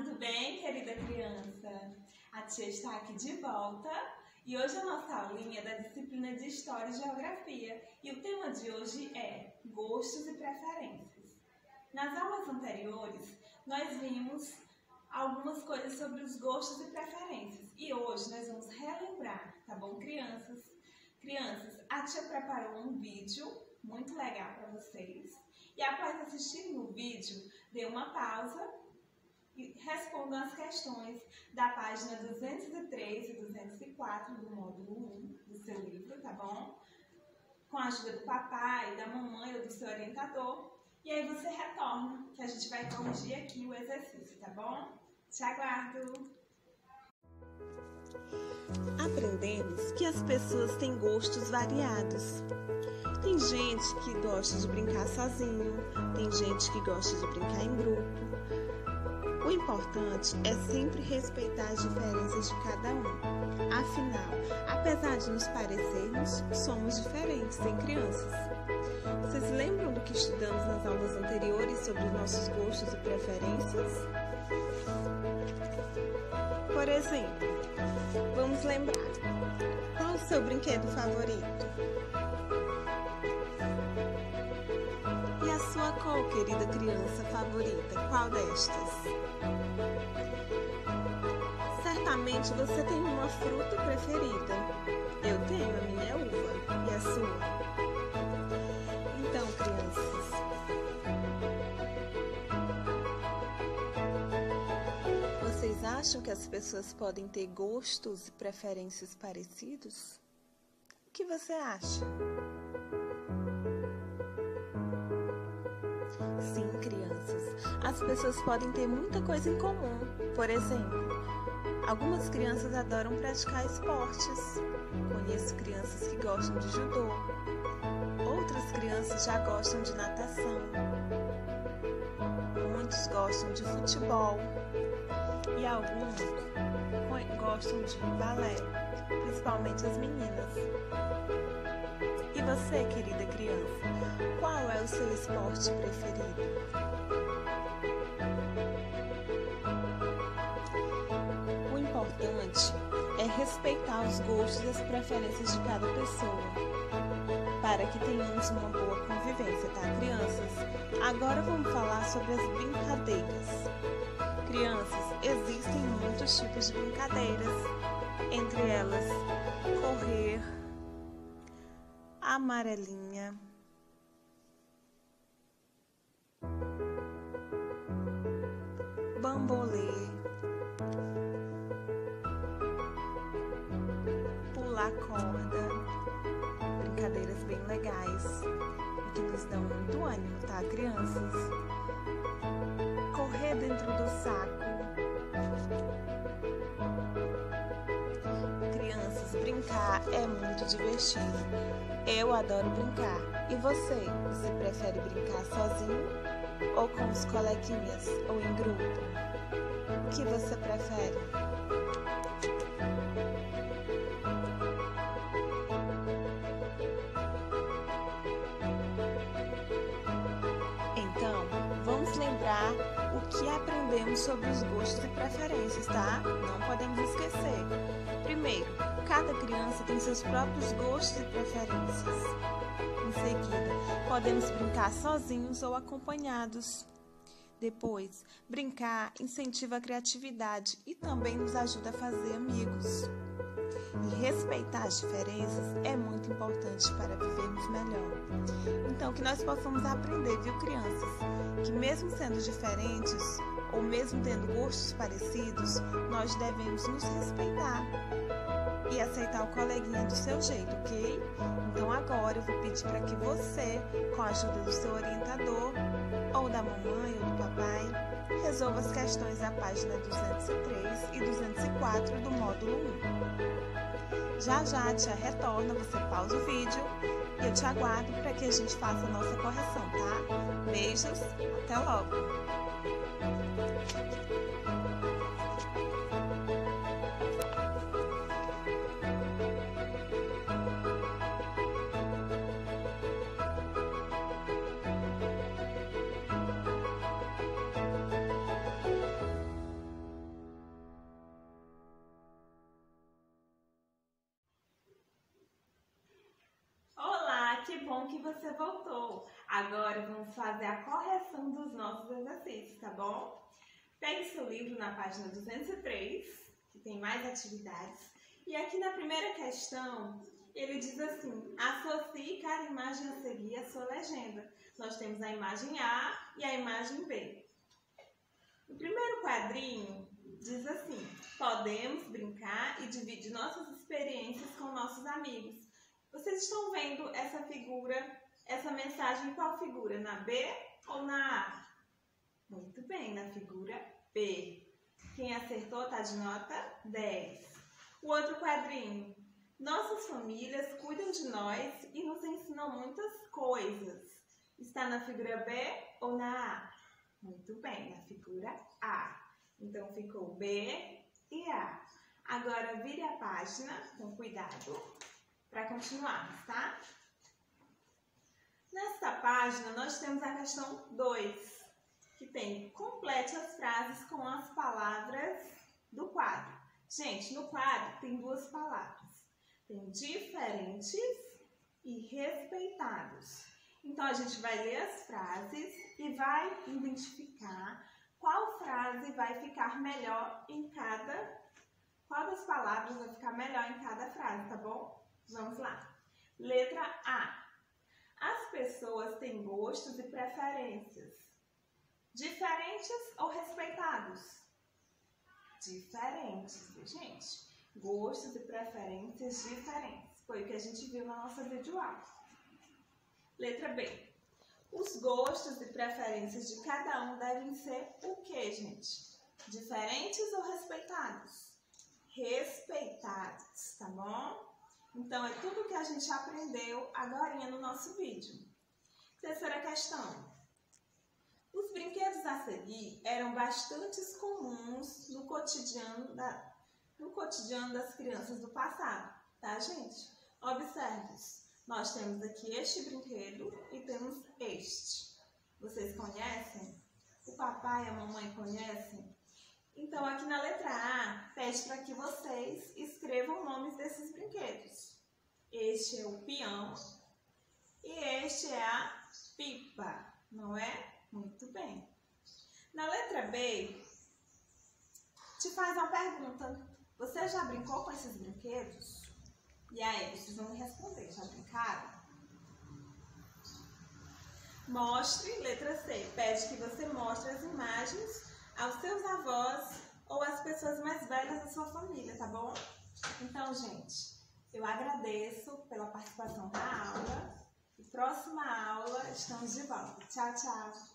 tudo bem, querida criança? A tia está aqui de volta e hoje a nossa aulinha é da disciplina de História e Geografia e o tema de hoje é gostos e preferências. Nas aulas anteriores, nós vimos algumas coisas sobre os gostos e preferências e hoje nós vamos relembrar, tá bom, crianças? Crianças, a tia preparou um vídeo muito legal para vocês e após assistir o vídeo, dê uma pausa e respondam as questões da página 203 e 204 do módulo 1 do seu livro, tá bom? Com a ajuda do papai, da mamãe ou do seu orientador. E aí você retorna, que a gente vai corrigir aqui o exercício, tá bom? Te aguardo! Aprendemos que as pessoas têm gostos variados. Tem gente que gosta de brincar sozinho, tem gente que gosta de brincar em grupo. O importante é sempre respeitar as diferenças de cada um. Afinal, apesar de nos parecermos, somos diferentes em crianças. Vocês lembram do que estudamos nas aulas anteriores sobre os nossos gostos e preferências? Por exemplo, vamos lembrar. Qual o seu brinquedo favorito? E a sua cor, querida criança favorita? Qual destas? Certamente você tem uma fruta preferida. Eu tenho, a minha é uva. E a sua? Então, crianças, vocês acham que as pessoas podem ter gostos e preferências parecidos? O que você acha? Sim, crianças, as pessoas podem ter muita coisa em comum. Por exemplo, algumas crianças adoram praticar esportes. Conheço crianças que gostam de judô. Outras crianças já gostam de natação. Muitos gostam de futebol. E alguns gostam de balé, principalmente as meninas. E você, querida criança, qual é o seu esporte preferido? O importante é respeitar os gostos e as preferências de cada pessoa, para que tenhamos uma boa convivência, tá, crianças? Agora vamos falar sobre as brincadeiras. Crianças, existem muitos tipos de brincadeiras, entre elas correr, amarelinha, bambolê, pular corda, brincadeiras bem legais e que nos dão muito ânimo, tá, crianças? Correr dentro do saco. Crianças, brincar é muito divertido. Eu adoro brincar. E você? Você prefere brincar sozinho ou com os coleguinhas ou em grupo? O que você prefere? Então, vamos lembrar o que aprendemos sobre os gostos e preferências, tá? Não podemos esquecer. Primeiro, cada criança tem seus próprios gostos e preferências. Em seguida, podemos brincar sozinhos ou acompanhados. Depois, brincar incentiva a criatividade e também nos ajuda a fazer amigos. E respeitar as diferenças é muito importante para vivermos melhor. Então, que nós possamos aprender, viu, crianças? Que mesmo sendo diferentes, ou mesmo tendo gostos parecidos, nós devemos nos respeitar e aceitar o coleguinha do seu jeito, ok? Então agora eu vou pedir para que você, com a ajuda do seu orientador, ou da mamãe ou do papai, resolva as questões da página 203 e 204 do módulo 1. Já já a tia retorna, você pausa o vídeo e eu te aguardo para que a gente faça a nossa correção, tá? Beijos, até logo! que bom que você voltou. Agora vamos fazer a correção dos nossos exercícios, tá bom? Pegue seu livro na página 203, que tem mais atividades. E aqui na primeira questão, ele diz assim: associe cada imagem a seguir a sua legenda. Nós temos a imagem A e a imagem B. O primeiro quadrinho diz assim: podemos brincar e dividir nossas experiências com nossos amigos. Vocês estão vendo essa figura, essa mensagem em qual figura? Na B ou na A? Muito bem, na figura B. Quem acertou está de nota 10. O outro quadrinho: nossas famílias cuidam de nós e nos ensinam muitas coisas. Está na figura B ou na A? Muito bem, na figura A. Então ficou B e A. Agora vire a página com cuidado para continuarmos, tá? Nesta página nós temos a questão 2, que tem: complete as frases com as palavras do quadro. Gente, no quadro tem duas palavras. Tem diferentes e respeitados. Então, a gente vai ler as frases e vai identificar qual frase vai ficar melhor em cada... Qual das palavras vai ficar melhor em cada frase, tá bom? Vamos lá. Letra A. As pessoas têm gostos e preferências. Diferentes ou respeitados? Diferentes, viu, gente? Gostos e preferências diferentes. Foi o que a gente viu na nossa videoaula. Letra B. Os gostos e preferências de cada um devem ser o quê, gente? Diferentes ou respeitados? Respeitados, tá bom? Então, é tudo que a gente aprendeu agora no nosso vídeo. Terceira questão. Os brinquedos a seguir eram bastante comuns no cotidiano das crianças do passado, tá, gente? Observe. Nós temos aqui este brinquedo e temos este. Vocês conhecem? O papai e a mamãe conhecem? Então, aqui na letra A, pede para que vocês escrevam nomes desses brinquedos. Este é o peão e este é a pipa, não é? Muito bem. Na letra B, te faz uma pergunta. Você já brincou com esses brinquedos? E aí, vocês vão me responder. Já brincaram? Mostre, letra C. Pede que você mostre as imagens aos seus avós ou às pessoas mais velhas da sua família, tá bom? Então, gente, eu agradeço pela participação na aula. E próxima aula estamos de volta. Tchau, tchau!